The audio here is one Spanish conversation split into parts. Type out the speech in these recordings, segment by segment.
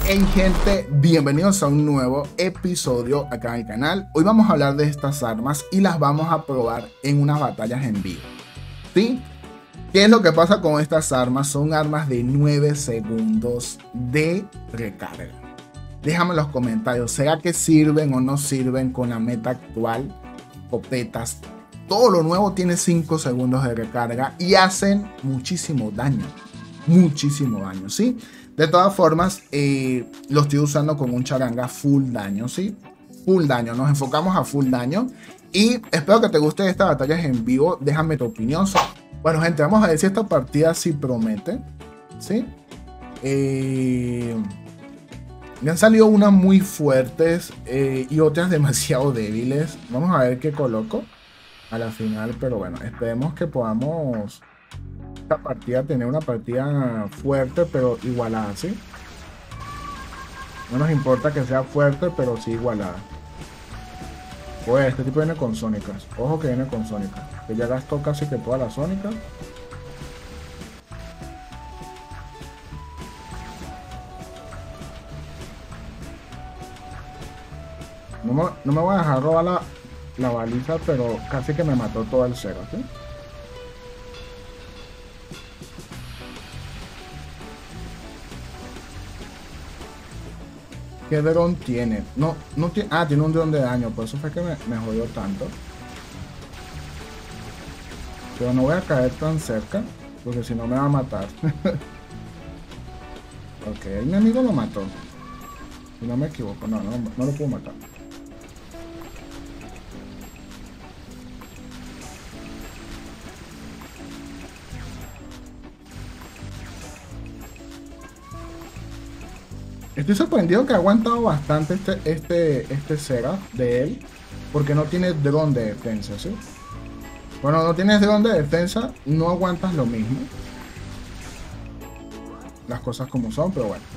Hey gente, bienvenidos a un nuevo episodio acá en el canal. Hoy vamos a hablar de estas armas y las vamos a probar en unas batallas en vivo. ¿Sí? ¿Qué es lo que pasa con estas armas? Son armas de 9 segundos de recarga. Déjame en los comentarios, ¿será que sirven o no sirven con la meta actual? Escopetas, todo lo nuevo tiene 5 segundos de recarga y hacen muchísimo daño, ¿sí? De todas formas, lo estoy usando con un charanga full daño, ¿sí? Full daño, nos enfocamos a full daño. Y espero que te guste esta batalla en vivo. Déjame tu opinión. Bueno, gente, vamos a ver si esta partida sí promete, ¿sí? Me han salido unas muy fuertes y otras demasiado débiles. Vamos a ver qué coloco a la final, pero bueno, esperemos que podamos... esta partida, tener una partida fuerte pero igualada, ¿sí? No nos importa que sea fuerte pero sí igualada. Pues este tipo viene con sónicas. Ojo que viene con sónicas, que ya gastó casi que todas las sónicas. No me voy a dejar robar la baliza, pero casi que me mató todo el cero, ¿sí? ¿Qué dron tiene? No tiene... Ah, tiene un dron de daño. Por eso fue que me jodió tanto. Pero no voy a caer tan cerca, porque si no me va a matar. Ok, mi amigo lo mató. Si no me equivoco. No lo puedo matar. Estoy sorprendido que ha aguantado bastante este Seraph de él, porque no tiene dron de defensa, ¿sí? Bueno, no tienes dron de defensa, no aguantas lo mismo. Las cosas como son, pero bueno.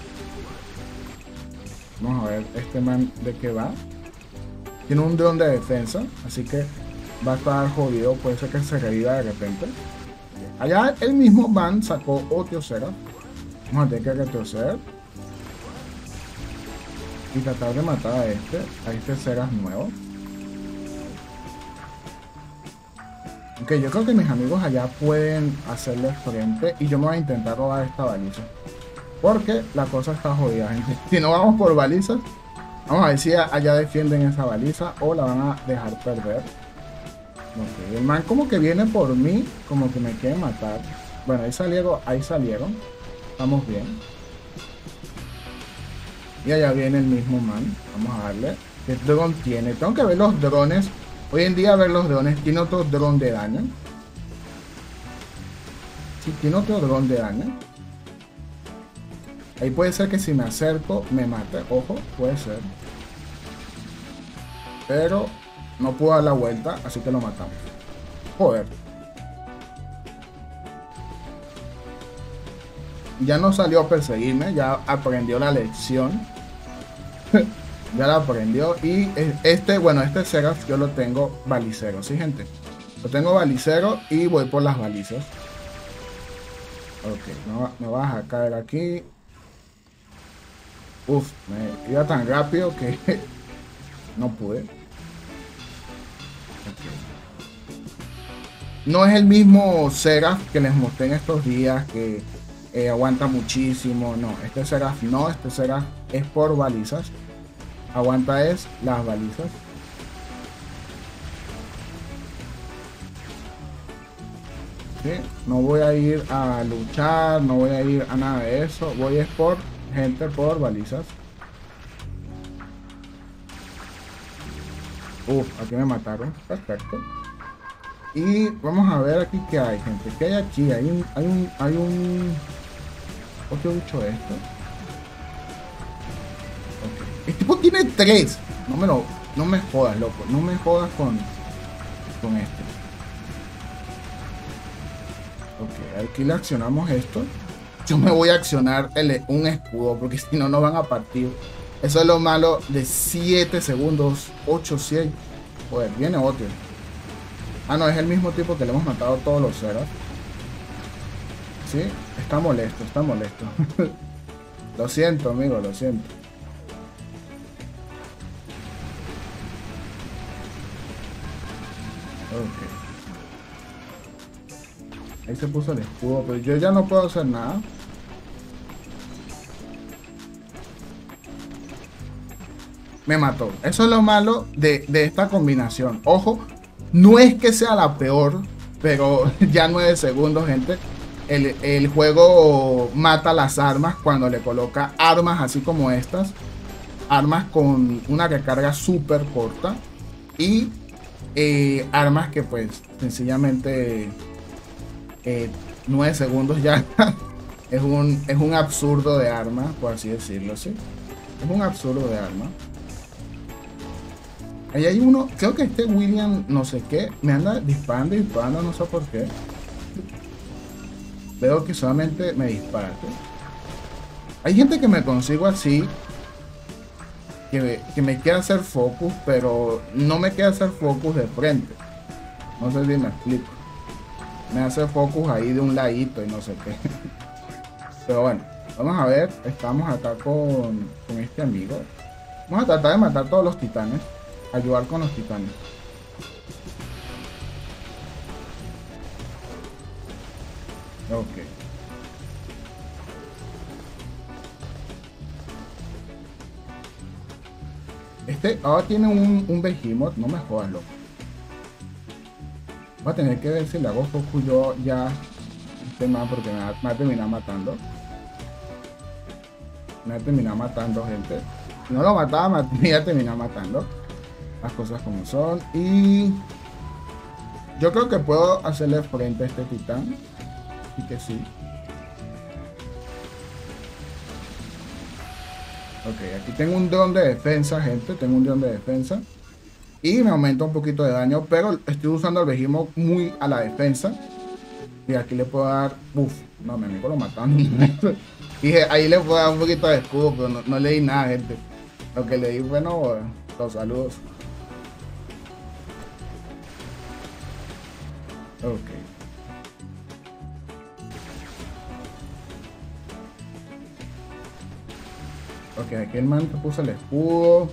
Vamos a ver este man de qué va. Tiene un dron de defensa, así que va a estar jodido, puede ser que se reviva de repente. Allá el mismo man sacó otro Seraph. Vamos a tener que retroceder y tratar de matar a este Seraph nuevo. Ok, yo creo que mis amigos allá pueden hacerle frente y yo me voy a intentar robar esta baliza, porque la cosa está jodida, gente. Si no vamos por balizas, vamos a ver si allá defienden esa baliza o la van a dejar perder. Ok, el man como que viene por mí, como que me quiere matar. Bueno, ahí salieron. Estamos bien. Y allá viene el mismo man. Vamos a darle. ¿Qué dron tiene? Tengo que ver los drones. Hoy en día ver los drones. Tiene otro dron de daño. Sí, tiene otro dron de daño. Ahí puede ser que si me acerco me mate. Ojo, puede ser. Pero no puedo dar la vuelta, así que lo matamos. Joder. Ya no salió a perseguirme. Ya aprendió la lección. Ya la aprendió. Y bueno, este Seraph yo lo tengo balicero, ¿sí, gente? Lo tengo balicero y voy por las balizas. Ok, me voy a dejar caer aquí. Uf, me iba tan rápido que no pude. Okay. No es el mismo Seraph que les mostré en estos días, que aguanta muchísimo. No, este Seraph no, este Seraph es por balizas. Aguanta es las balizas. ¿Sí? No voy a ir a luchar, no voy a ir a nada de eso. Voy es por gente, por balizas. Uf, aquí me mataron. Perfecto. Y vamos a ver aquí qué hay, gente. ¿Qué hay aquí? Hay un otro bicho esto. Okay. El tipo tiene 3. No me jodas, loco. No me jodas con este. Ok, aquí le accionamos esto. Yo me voy a accionar un escudo, porque si no nos van a partir. Eso es lo malo de 7 segundos. 8, 100. Joder, viene otro. Ah, no, es el mismo tipo que le hemos matado todos los ceros. Sí, está molesto. Lo siento, amigo, lo siento. Ok. Ahí se puso el escudo, pero yo ya no puedo hacer nada. Me mató. Eso es lo malo de esta combinación. Ojo, no es que sea la peor, pero ya 9 segundos, gente. El juego mata las armas cuando le coloca armas así como estas. Armas con una recarga súper corta. Y armas que pues sencillamente 9 segundos ya es un absurdo de arma, por así decirlo, ¿sí? Es un absurdo de arma. Ahí hay uno, creo que este William no sé qué, me anda disparando, no sé por qué. Veo que solamente me dispara, ¿sí? Hay gente que me consigo así, que me quiere hacer focus, pero no me quiere hacer focus de frente. No sé si me explico. Me hace focus ahí de un ladito y no sé qué. Pero bueno, vamos a ver, estamos acá con este amigo. Vamos a tratar de matar todos los titanes. Ayudar con los titanes. Ok. Este ahora tiene un Behemoth. No me jodas, loco. Voy a tener que ver si le hago focus yo ya. Este man, porque me va a terminar matando. Me va a terminar matando, gente. Si no lo mataba, me iba a terminar matando. Las cosas como son. Y yo creo que puedo hacerle frente a este titán. Y que sí. Ok, aquí tengo un dron de defensa, gente. Tengo un dron de defensa. Y me aumenta un poquito de daño. Pero estoy usando el Behemoth muy a la defensa. Y aquí le puedo dar... Uf, no, mi amigo lo mataron. Y ahí le puedo dar un poquito de escudo. Pero no le di nada, gente. Lo que le di, bueno, los saludos. Ok. Ok, aquí el man puso el escudo.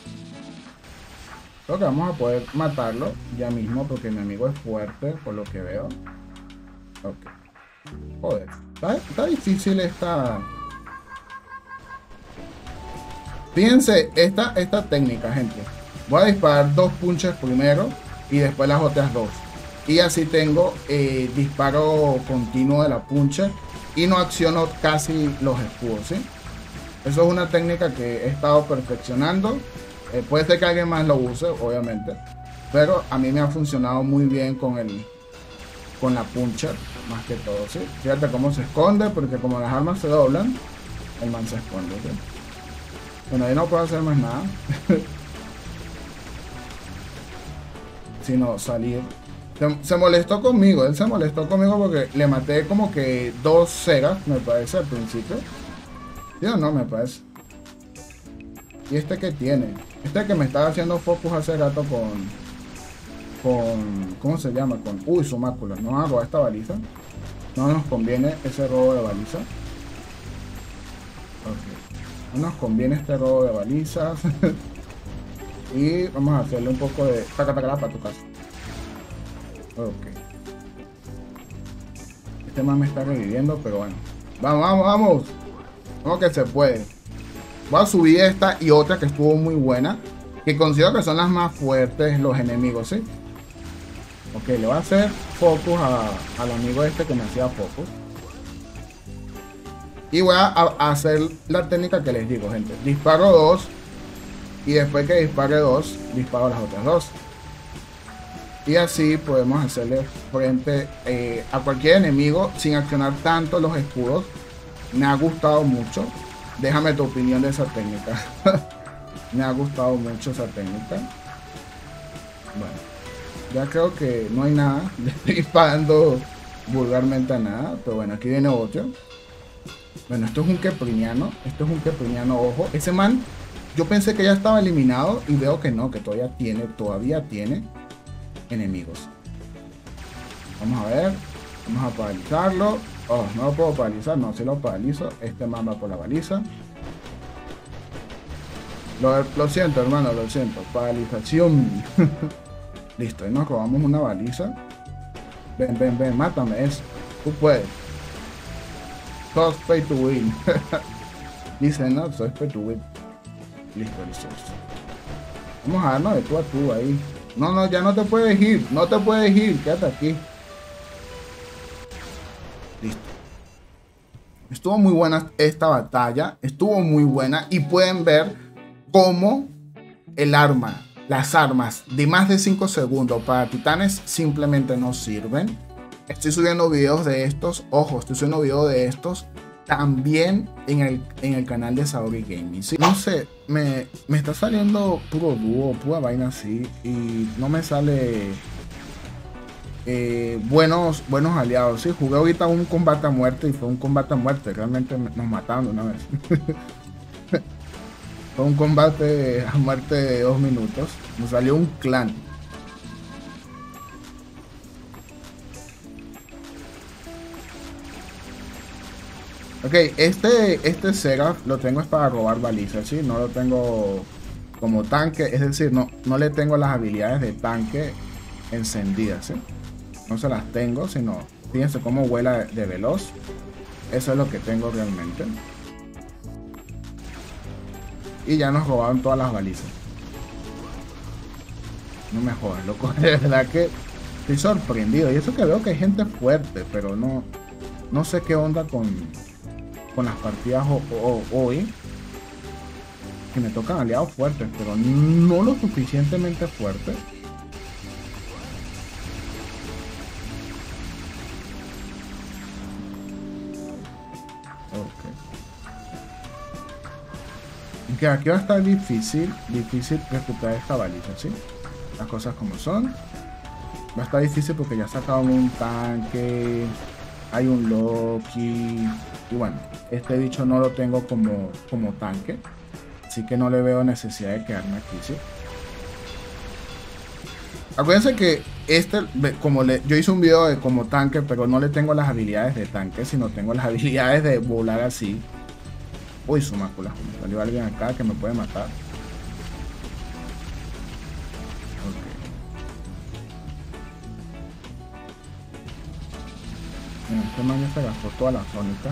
Creo que vamos a poder matarlo ya mismo porque mi amigo es fuerte, por lo que veo. Ok. Joder. Está difícil esta... Fíjense, esta técnica, gente. Voy a disparar 2 punches primero y después las otras 2. Y así tengo disparo continuo de la puncher y no acciono casi los escudos, ¿sí? Eso es una técnica que he estado perfeccionando. Puede ser que alguien más lo use, obviamente. Pero a mí me ha funcionado muy bien con la puncher, más que todo, ¿sí? Fíjate cómo se esconde, porque como las armas se doblan, el man se esconde, ¿sí? Bueno, ahí no puedo hacer más nada. Sino salir. Se molestó conmigo, él se molestó conmigo porque le maté como que 2 cegas, me parece, al principio. ¿Sí o no? Me parece. ¿Y este que tiene? Este que me estaba haciendo focus hace rato con ¿cómo se llama? Con... Uy, su mácula. No vamos a robar esta baliza. No nos conviene ese robo de baliza. Ok. No nos conviene este robo de balizas. Y vamos a hacerle un poco de... Taca, taca, para tu casa. Ok. Este man me está reviviendo, pero bueno. Vamos, vamos, vamos. Vamos que se puede. Voy a subir esta y otra que estuvo muy buena. Que considero que son las más fuertes los enemigos, ¿sí? Ok, le voy a hacer focus al amigo este que me hacía focus. Y voy a hacer la técnica que les digo, gente. Disparo 2. Y después que dispare 2, disparo las otras 2. Y así podemos hacerle frente a cualquier enemigo sin accionar tanto los escudos. Me ha gustado mucho. Déjame tu opinión de esa técnica. Me ha gustado mucho esa técnica. Bueno, ya creo que no hay nada. Le estoy disparando vulgarmente a nada. Pero bueno, aquí viene otro. Bueno, esto es un kepriniano. Esto es un kepriniano, ojo. Ese man, yo pensé que ya estaba eliminado y veo que no, que todavía tiene enemigos. Vamos a ver. Vamos a paralizarlo. Oh, no lo puedo paralizar. No, si lo paralizo, este man va por la baliza. Lo siento, hermano, lo siento. Paralización. Listo, y nos robamos una baliza. Ven, ven, ven, mátame eso. Tú puedes. Sos pay to win. Dice, no, soy pay to win. Listo, listo, listo. Vamos a darnos de tú a tú ahí. No, no, ya no te puedes ir. No te puedes ir. Quédate aquí. Listo. Estuvo muy buena esta batalla. Estuvo muy buena. Y pueden ver cómo el arma, las armas de más de 5 segundos para titanes simplemente no sirven. Estoy subiendo videos de estos. Ojo, estoy subiendo videos de estos también en el canal de Saori Gaming, ¿sí? No sé, me está saliendo puro dúo, pura vaina así. Y no me sale buenos aliados, ¿sí? Jugué ahorita un combate a muerte y fue un combate a muerte. Realmente nos mataron de una vez. Fue un combate a muerte de 2 minutos. Nos salió un clan. Ok, este Seraph lo tengo es para robar balizas, ¿sí? No lo tengo como tanque, es decir, no le tengo las habilidades de tanque encendidas, ¿sí? No se las tengo, sino fíjense cómo vuela de veloz. Eso es lo que tengo realmente. Y ya nos robaron todas las balizas. No me jodas, loco. De verdad que estoy sorprendido. Y eso que veo que hay gente fuerte, pero no sé qué onda con las partidas hoy. Que me tocan aliados fuertes, pero no lo suficientemente fuertes. Que aquí va a estar difícil recuperar esta baliza, ¿sí? Las cosas como son. Va a estar difícil porque ya sacaron un tanque, hay un Loki, y bueno, este bicho no lo tengo como tanque, así que no le veo necesidad de quedarme aquí, ¿sí? Acuérdense que yo hice un video de como tanque, pero no le tengo las habilidades de tanque, sino tengo las habilidades de volar así. Uy, su mácula. Me salió alguien acá que me puede matar. Ok. Este man ya se gastó toda la zónica.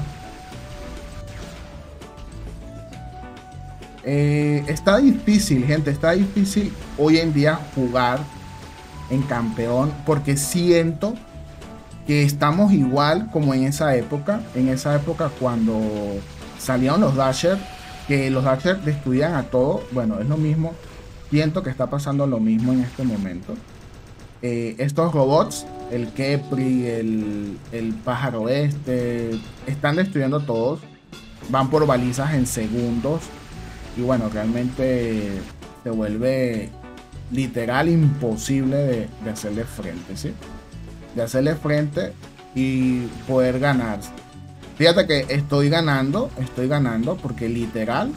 Está difícil, gente. Está difícil hoy en día jugar en campeón. Porque siento que estamos igual como en esa época. En esa época cuando salieron los Dashers, que los Dashers destruían a todo. Bueno, es lo mismo. Siento que está pasando lo mismo en este momento. Estos robots, el Kepri, el pájaro están destruyendo todos. Van por balizas en segundos. Y bueno, realmente se vuelve literal imposible de hacerle frente, ¿sí? De hacerle frente y poder ganar. Fíjate que estoy ganando porque literal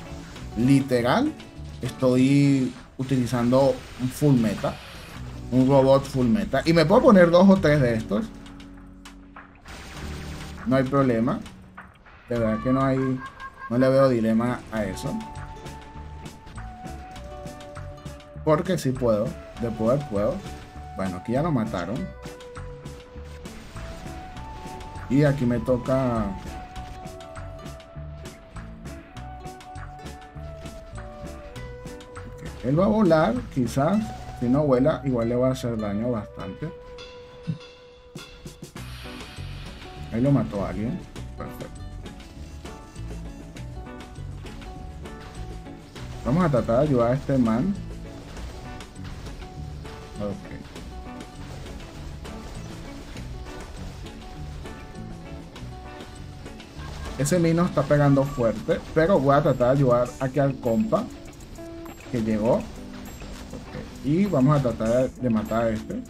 estoy utilizando un full meta, un robot full meta, y me puedo poner 2 o 3 de estos, no hay problema, de verdad que no le veo dilema a eso, porque sí puedo, de poder puedo. Bueno, aquí ya lo mataron. Y aquí me toca... Okay. Él va a volar, quizás. Si no vuela, igual le va a hacer daño bastante. Ahí lo mató a alguien. Perfecto. Vamos a tratar de ayudar a este man. Ok. Ese mino está pegando fuerte, pero voy a tratar de ayudar aquí al compa que llegó. Okay. Y vamos a tratar de matar a este.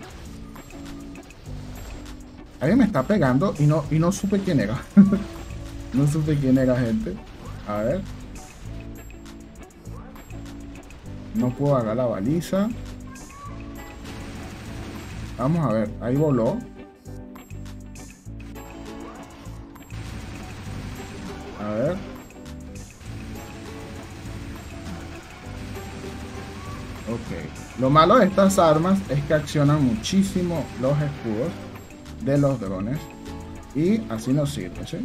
Alguien me está pegando y no supe quién era. No supe quién era, gente. A ver. No puedo agarrar la baliza. Vamos a ver. Ahí voló. Ok. Lo malo de estas armas es que accionan muchísimo los escudos de los drones. Y así nos sirve, ¿sí?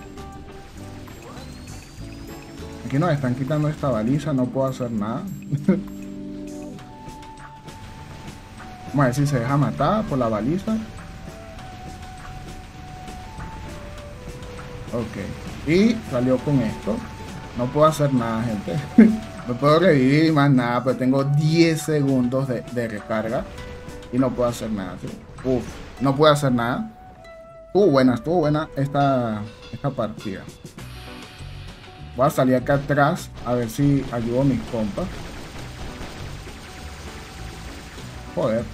Aquí nos están quitando esta baliza, no puedo hacer nada. Vamos a ver si se deja matar por la baliza. Ok. Y salió con esto. No puedo hacer nada, gente. No puedo revivir más nada, pero tengo 10 segundos de recarga. Y no puedo hacer nada, ¿sí? Uf, no puedo hacer nada. Estuvo buena esta partida. Voy a salir acá atrás a ver si ayudo a mis compas. Joder.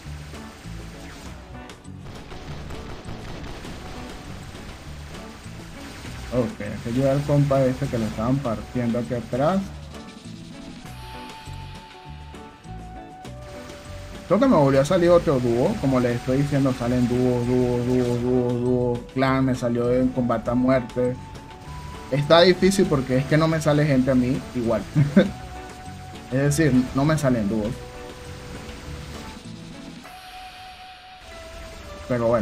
Ok, hay que ayudar al compa este que le estaban partiendo aquí atrás. Creo que me volvió a salir otro dúo. Como les estoy diciendo, salen dúo, clan. Me salió en combate a muerte. Está difícil porque es que no me sale gente a mí igual. Es decir, no me salen dúos. Pero bueno.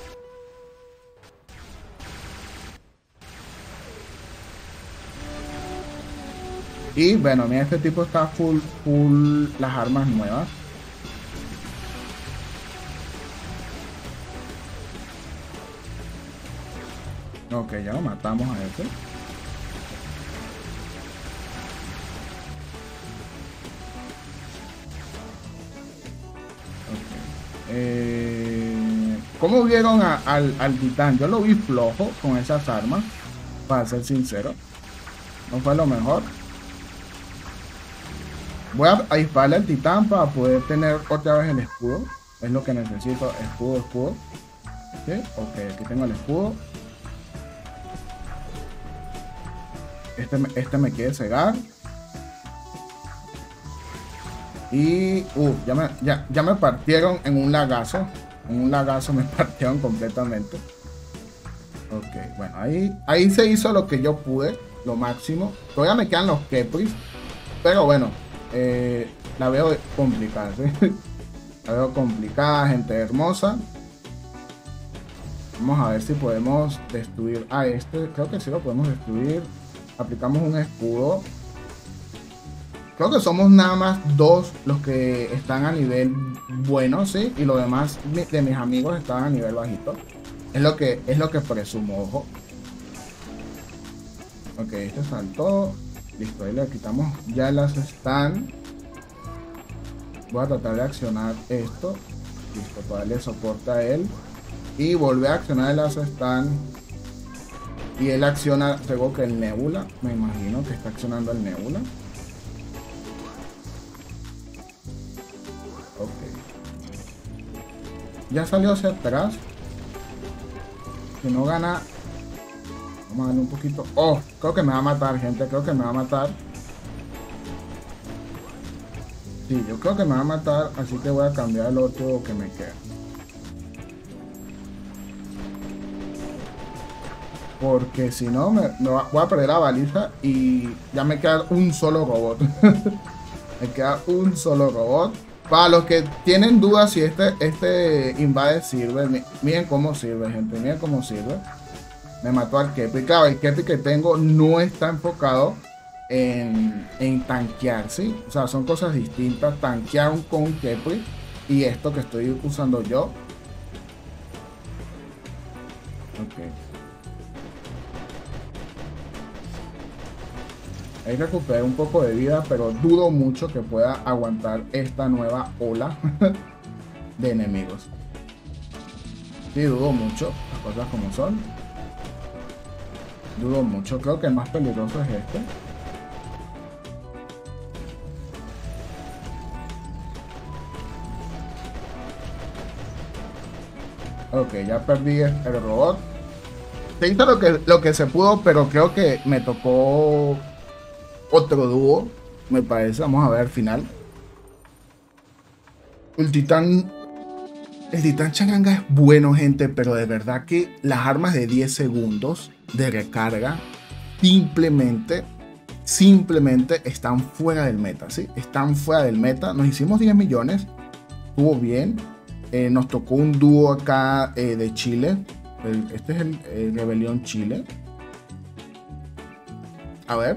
Y bueno, mira, este tipo está full las armas nuevas. Ok, ya lo matamos a este. ¿Cómo vieron al titán? Yo lo vi flojo con esas armas, para ser sincero. No fue lo mejor. Voy a dispararle al titán para poder tener otra vez el escudo. Es lo que necesito, escudo. ¿Sí? Ok, aquí tengo el escudo. Este me quiere cegar. Y ya me partieron en un lagazo. En un lagazo me partieron completamente. Ok, bueno, ahí se hizo lo que yo pude, lo máximo. Todavía me quedan los Kepris, pero bueno, la veo complicada, ¿sí? La veo complicada, gente hermosa. Vamos a ver si podemos destruir a este. Creo que sí lo podemos destruir. Aplicamos un escudo. Creo que somos nada más dos los que están a nivel bueno, ¿sí? Y los demás de mis amigos están a nivel bajito. Es lo que presumo, ojo. Ok, este saltó. Listo, ahí le quitamos ya las stand. Voy a tratar de accionar esto. Listo, para darle soporte a él. Y volver a accionar el as stand. Y él acciona, tengo que el Nebula. Me imagino que está accionando el Nebula. Ok. Ya salió hacia atrás. Si no gana, vamos a darle un poquito. Oh, creo que me va a matar, gente. Creo que me va a matar. Sí, yo creo que me va a matar. Así que voy a cambiar el otro que me queda. Porque si no, voy a perder la baliza. Y ya me queda un solo robot. Me queda un solo robot. Para los que tienen dudas si este invade sirve, miren cómo sirve, gente, miren cómo sirve. Me mató al Kepi. Claro, el Kepi que tengo no está enfocado en tanquear, ¿sí? O sea, son cosas distintas. Tanquear con un Kepi y esto que estoy usando yo. Ok. Ahí recuperé un poco de vida, pero dudo mucho que pueda aguantar esta nueva ola de enemigos. Sí, dudo mucho, las cosas como son. Dudo mucho, creo que el más peligroso es este. Ok, ya perdí el robot. Se hizo lo que se pudo, pero creo que me tocó otro dúo, me parece. Vamos a ver al final. El titán Changanga es bueno, gente, pero de verdad que las armas de 10 segundos de recarga simplemente simplemente están fuera del meta, ¿sí? Están fuera del meta. Nos hicimos 10 millones, estuvo bien. Nos tocó un dúo acá de Chile. Este es el Rebelión Chile. A ver.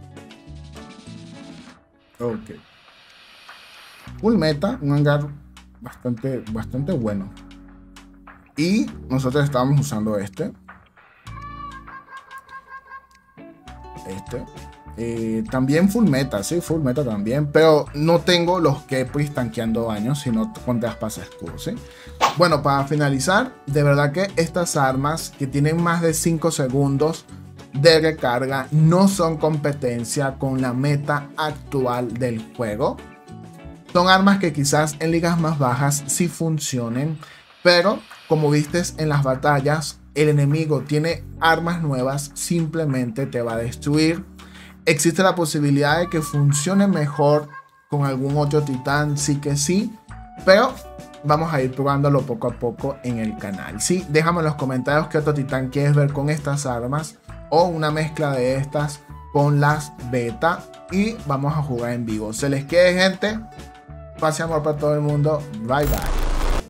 Ok. Full meta, un hangar bastante bueno. Y nosotros estábamos usando este. También full meta, sí, full meta también. Pero no tengo los Kepris tanqueando daño, sino con traspasa escudo, ¿sí? Bueno, para finalizar, de verdad que estas armas que tienen más de 5 segundos de recarga no son competencia con la meta actual del juego. Son armas que quizás en ligas más bajas sí funcionen, pero como vistes en las batallas, el enemigo tiene armas nuevas, simplemente te va a destruir. Existe la posibilidad de que funcione mejor con algún otro titán, sí que sí, pero vamos a ir probándolo poco a poco en el canal. Sí, déjame en los comentarios qué otro titán quieres ver con estas armas o una mezcla de estas con las beta y vamos a jugar en vivo. Se les quede, gente. Paz y amor para todo el mundo. Bye bye.